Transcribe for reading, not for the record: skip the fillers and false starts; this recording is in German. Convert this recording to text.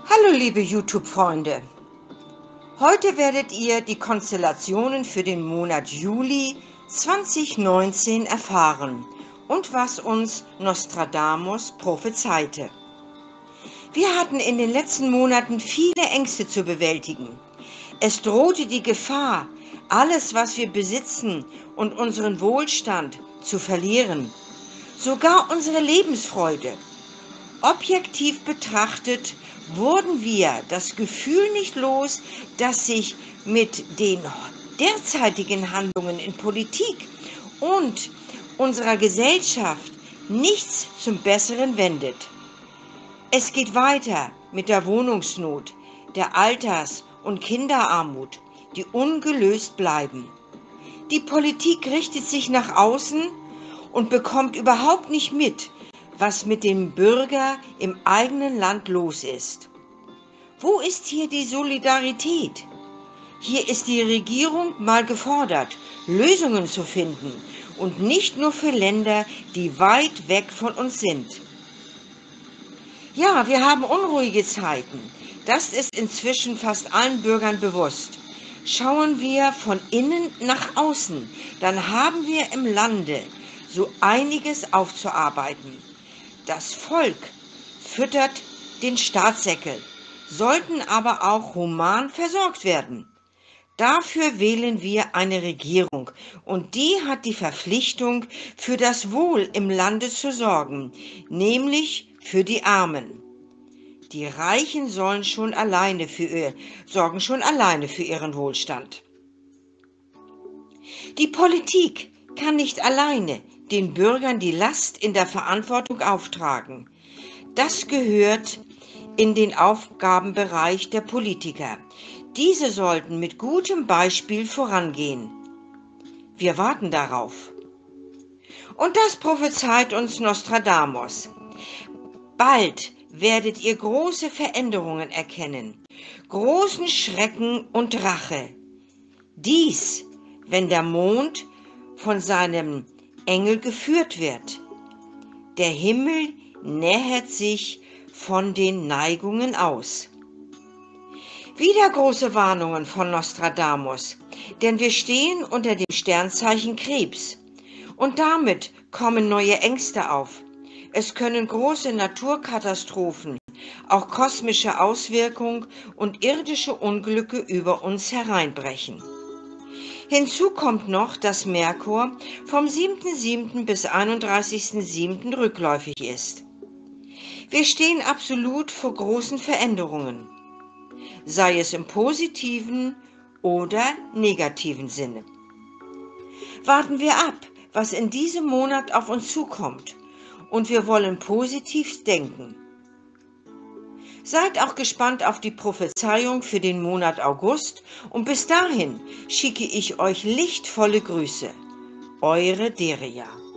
Hallo liebe YouTube-Freunde, heute werdet ihr die Konstellationen für den Monat Juli 2019 erfahren und was uns Nostradamus prophezeite. Wir hatten in den letzten Monaten viele Ängste zu bewältigen. Es drohte die Gefahr, alles was wir besitzen und unseren Wohlstand zu verlieren, sogar unsere Lebensfreude. Objektiv betrachtet wurden wir das Gefühl nicht los, dass sich mit den derzeitigen Handlungen in Politik und unserer Gesellschaft nichts zum Besseren wendet. Es geht weiter mit der Wohnungsnot, der Alters- und Kinderarmut, die ungelöst bleiben. Die Politik richtet sich nach außen und bekommt überhaupt nicht mit, was mit dem Bürger im eigenen Land los ist. Wo ist hier die Solidarität? Hier ist die Regierung mal gefordert, Lösungen zu finden und nicht nur für Länder, die weit weg von uns sind. Ja, wir haben unruhige Zeiten. Das ist inzwischen fast allen Bürgern bewusst. Schauen wir von innen nach außen, dann haben wir im Lande so einiges aufzuarbeiten. Das Volk füttert den Staatssäckel, sollten aber auch human versorgt werden. Dafür wählen wir eine Regierung und die hat die Verpflichtung, für das Wohl im Lande zu sorgen, nämlich für die Armen. Die Reichen sorgen schon alleine für ihren Wohlstand. Die Politik kann nicht alleine den Bürgern die Last in der Verantwortung auftragen. Das gehört in den Aufgabenbereich der Politiker. Diese sollten mit gutem Beispiel vorangehen. Wir warten darauf. Und das prophezeit uns Nostradamus. Bald werdet ihr große Veränderungen erkennen, großen Schrecken und Rache. Dies, wenn der Mond von seinem Engel geführt wird. Der Himmel nähert sich von den Neigungen aus. Wieder große Warnungen von Nostradamus, denn wir stehen unter dem Sternzeichen Krebs und damit kommen neue Ängste auf. Es können große Naturkatastrophen, auch kosmische Auswirkungen und irdische Unglücke über uns hereinbrechen. Hinzu kommt noch, dass Merkur vom 7.7. bis 31.7. rückläufig ist. Wir stehen absolut vor großen Veränderungen, sei es im positiven oder negativen Sinne. Warten wir ab, was in diesem Monat auf uns zukommt, und wir wollen positiv denken. Seid auch gespannt auf die Prophezeiung für den Monat August und bis dahin schicke ich euch lichtvolle Grüße. Eure Deria.